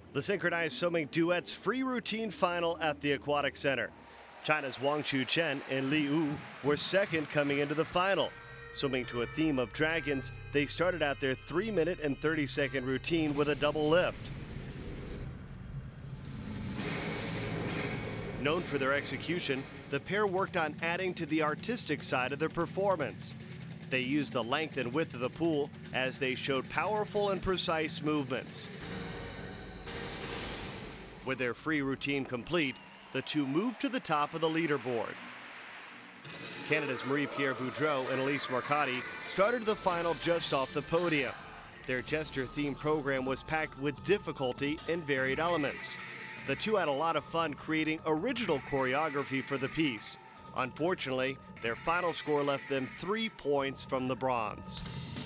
The synchronized swimming duets free routine final at the Aquatics Centre. China's Xuechen and Liu were second coming into the final. Swimming to a theme of dragons, they started out their 3-minute and 30-second routine with a double lift. Known for their execution, the pair worked on adding to the artistic side of their performance. They used the length and width of the pool as they showed powerful and precise movements. With their free routine complete, the two moved to the top of the leaderboard. Canada's Marie-Pierre Boudreau and Elise Marcotti started the final just off the podium. Their gesture-themed program was packed with difficulty and varied elements. The two had a lot of fun creating original choreography for the piece. Unfortunately, their final score left them 3 points from the bronze.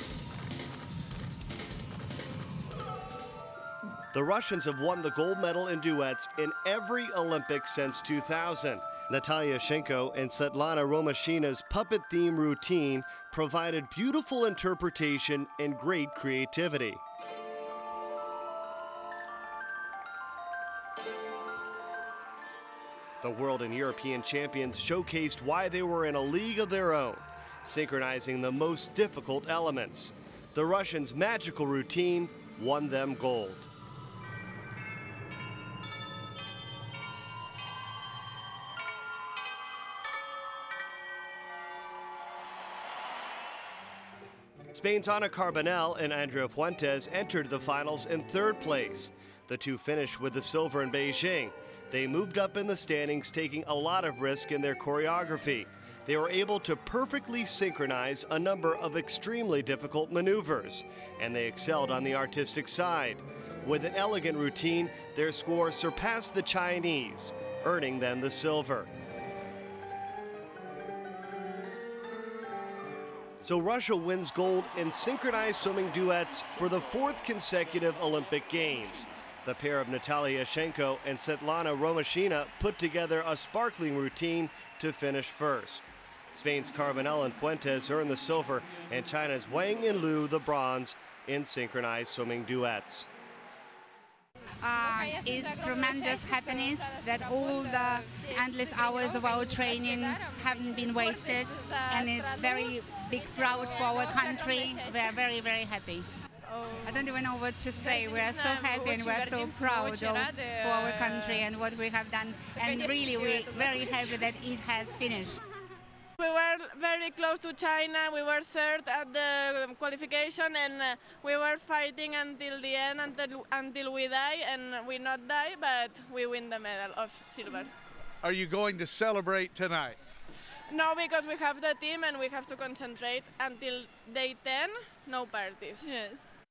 The Russians have won the gold medal in duets in every Olympics since 2000. Natalia Ishchenko and Svetlana Romashina's puppet theme routine provided beautiful interpretation and great creativity. The world and European champions showcased why they were in a league of their own, synchronizing the most difficult elements. The Russians' magical routine won them gold. Spain's Ana Carbonell and Andrea Fuentes entered the finals in third place. The two finished with the silver in Beijing. They moved up in the standings, taking a lot of risk in their choreography. They were able to perfectly synchronize a number of extremely difficult maneuvers, and they excelled on the artistic side. With an elegant routine, their score surpassed the Chinese, earning them the silver. So Russia wins gold in synchronized swimming duets for the 4th consecutive Olympic Games. The pair of Natalia Ishchenko and Svetlana Romashina put together a sparkling routine to finish first. Spain's Carbonell and Fuentes earned the silver, and China's Huang and Liu the bronze in synchronized swimming duets. It's tremendous happiness that all the endless hours of our training haven't been wasted, and it's very big proud for our country. We are very, very happy. I don't even know what to say. We are so happy and we are so proud for our country and what we have done, and really we're very happy that it has finished. We were very close to China. We were third at the qualification, and we were fighting until the end, until we die, and we not die, but we win the medal of silver. Are you going to celebrate tonight? No, because we have the team and we have to concentrate until day 10, no parties. Yes.